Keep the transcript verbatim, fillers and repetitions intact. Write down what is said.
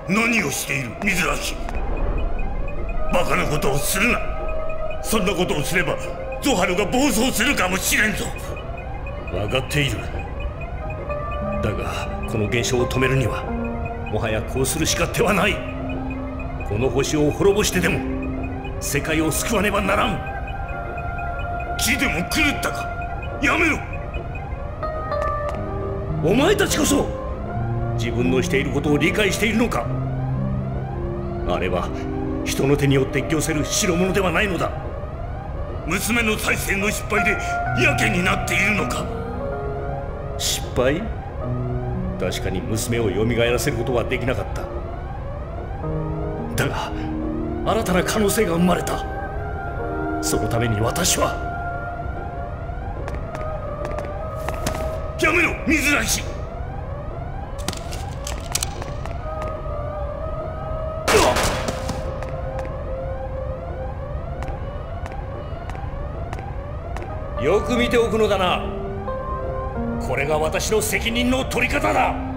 何をしている水橋。バカなことをするな。そんなことをすればゾハルが暴走するかもしれんぞ。 分かっている。だがこの現象を止めるにはもはやこうするしか手はない。この星を滅ぼしてでも世界を救わねばならん。 気でも狂ったか。やめろ。 お前たちこそ自分のしていることを理解しているのか。あれは人の手によって御せる代物ではないのだ。 娘の再生の失敗でやけになっているのか。 失敗？確かに娘をよみがえらせることはできなかった。だが新たな可能性が生まれた。そのために私は。 やめろ水橋。 よく見ておくのだな。これが私の責任の取り方だ。